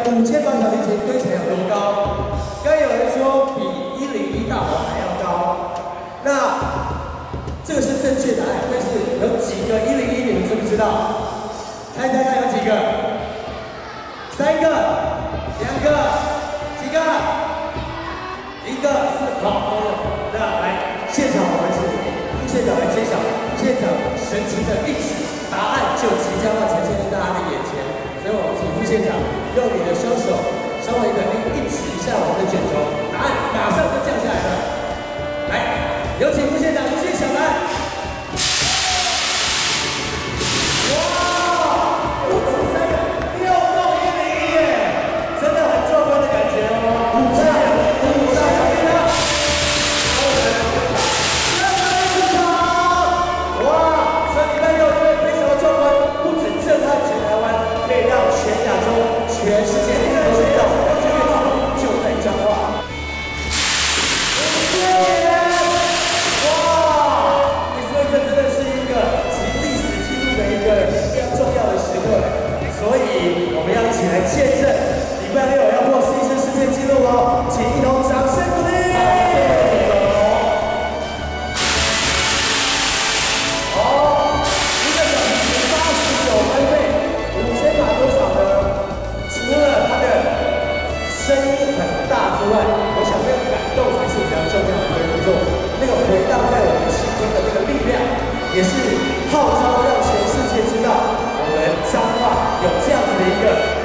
5000把小提琴堆起来有多高？刚有人说比101大楼还要高，那这个是正确答案，但是有几个101你们知不知道？猜猜看有几个？3个、2个、几个？1个是好，那来现场我们请副县长来揭晓，副县长神奇的一指，答案就即将要呈现在大家的眼前。所以我们请副县长用你的双手稍微的一指一下我们的卷轴，答案马上就降下来了。来，有请副县长揭晓答案。哇，不止3个，6栋101耶，真的很壮观的感觉哦。鼓掌，小叮当。哇，这礼拜6因为非常的壮观，不止震撼全台湾，可以让全亚洲、全世界都知道，这个就在彰化。哇，所以这真的是一个集历史记录的一个非常重要的时刻，所以我们要一起来见证礼拜6要破新生世界纪录哦，请一同掌声鼓励。声音很大之外，我想那个感动才是比较重要的一个步骤。那个回荡在我们心中的那个力量，也是号召让全世界知道，我们彰化有这样子的一个